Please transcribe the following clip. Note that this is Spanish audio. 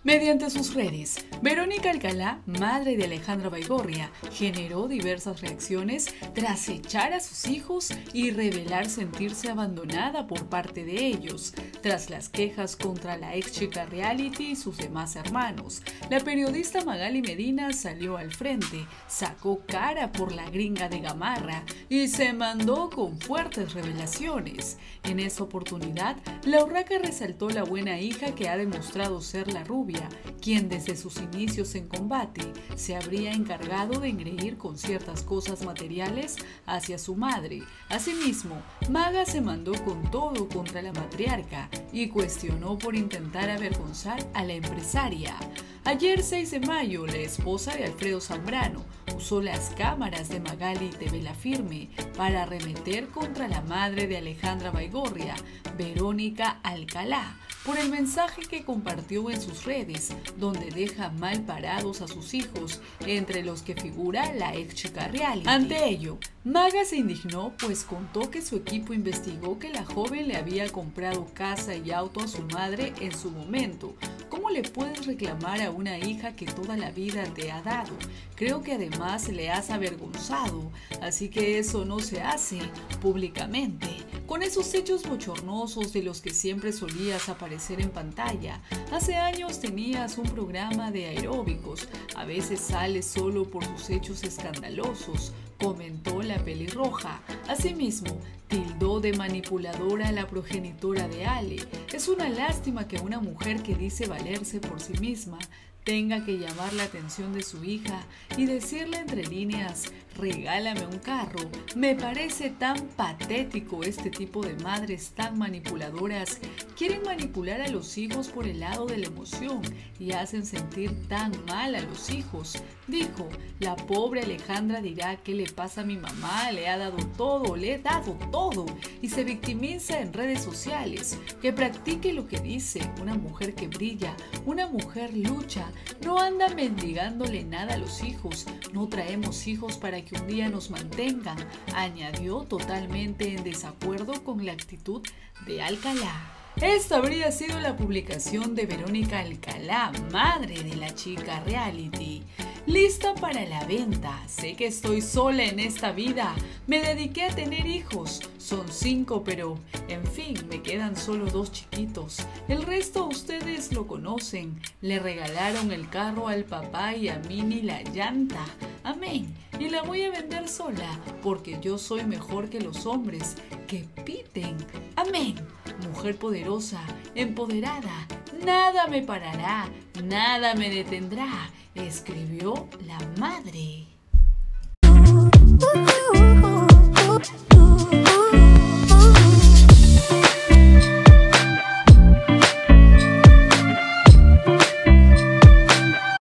Mediante sus redes, Verónica Alcalá, madre de Alejandra Baigorria, generó diversas reacciones tras echar a sus hijos y revelar sentirse abandonada por parte de ellos. Tras las quejas contra la ex chica reality y sus demás hermanos, la periodista Magali Medina salió al frente, sacó cara por la gringa de Gamarra y se mandó con fuertes revelaciones. En esa oportunidad, la urraca resaltó la buena hija que ha demostrado ser la rubia, quien desde sus inicios en combate se habría encargado de engreír con ciertas cosas materiales hacia su madre. Asimismo, Maga se mandó con todo contra la matriarca y cuestionó por intentar avergonzar a la empresaria. Ayer 6 de mayo, la esposa de Alfredo Zambrano usó las cámaras de Magali TV La Firme para arremeter contra la madre de Alejandra Baigorria, Verónica Alcalá, por el mensaje que compartió en sus redes, donde deja mal parados a sus hijos, entre los que figura la ex chica reality. Ante ello, Maga se indignó, pues contó que su equipo investigó que la joven le había comprado casa y auto a su madre en su momento. ¿Cómo le puedes reclamar a una hija que toda la vida te ha dado? Creo que además le has avergonzado, así que eso no se hace públicamente. Con esos hechos bochornosos de los que siempre solías aparecer en pantalla. Hace años tenías un programa de aeróbicos, a veces sales solo por sus hechos escandalosos, comentó la pelirroja. Asimismo, tildó de manipuladora a la progenitora de Ale. Es una lástima que una mujer que dice valerse por sí misma tenga que llamar la atención de su hija y decirle entre líneas, regálame un carro. Me parece tan patético este tipo de madres tan manipuladoras. Quieren manipular a los hijos por el lado de la emoción y hacen sentir tan mal a los hijos. Dijo, la pobre Alejandra dirá qué le pasa a mi mamá, le he dado todo y se victimiza en redes sociales. Que practique lo que dice, una mujer que brilla, una mujer lucha, no anda mendigándole nada a los hijos, no traemos hijos para que un día nos mantengan, añadió totalmente en desacuerdo con la actitud de Alcalá. Esta habría sido la publicación de Verónica Alcalá, madre de la chica reality. Lista para la venta. Sé que estoy sola en esta vida. Me dediqué a tener hijos. Son 5, pero, en fin, me quedan solo 2 chiquitos. El resto ustedes lo conocen. Le regalaron el carro al papá y a mí ni la llanta. Amén. Y la voy a vender sola, porque yo soy mejor que los hombres que piten. Amén. Mujer poderosa, empoderada, nada me parará, nada me detendrá, escribió la madre.